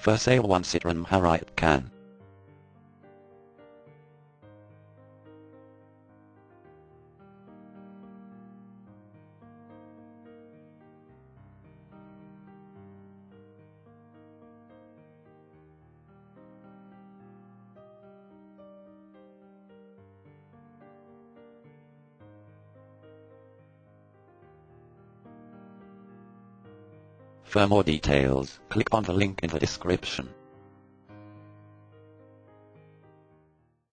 For sale 1 Citroen Harriot Can. For more details, click on the link in the description.